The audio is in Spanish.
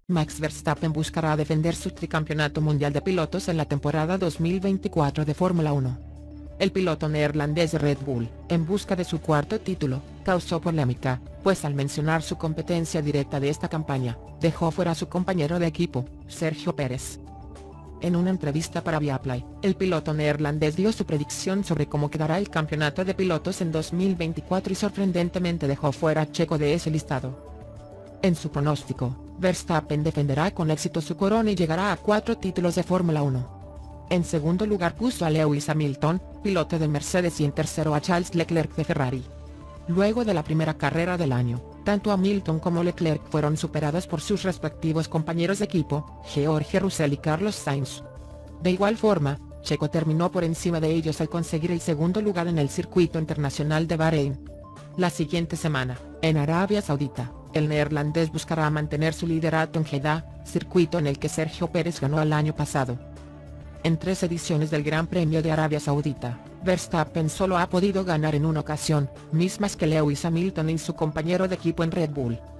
Max Verstappen buscará defender su tricampeonato mundial de pilotos en la temporada 2024 de Fórmula 1. El piloto neerlandés de Red Bull, en busca de su cuarto título, causó polémica, pues al mencionar su competencia directa de esta campaña, dejó fuera a su compañero de equipo, Sergio Pérez. En una entrevista para Viaplay, el piloto neerlandés dio su predicción sobre cómo quedará el campeonato de pilotos en 2024 y sorprendentemente dejó fuera a Checo de ese listado. En su pronóstico, Verstappen defenderá con éxito su corona y llegará a 4 títulos de Fórmula 1. En segundo lugar puso a Lewis Hamilton, piloto de Mercedes, y en tercero a Charles Leclerc de Ferrari. Luego de la primera carrera del año, tanto Hamilton como Leclerc fueron superados por sus respectivos compañeros de equipo, George Russell y Carlos Sainz. De igual forma, Checo terminó por encima de ellos al conseguir el segundo lugar en el circuito internacional de Bahrein. La siguiente semana, en Arabia Saudita, el neerlandés buscará mantener su liderato en Jeddah, circuito en el que Sergio Pérez ganó el año pasado. En 3 ediciones del Gran Premio de Arabia Saudita, Verstappen solo ha podido ganar en una ocasión, mismas que Lewis Hamilton y su compañero de equipo en Red Bull.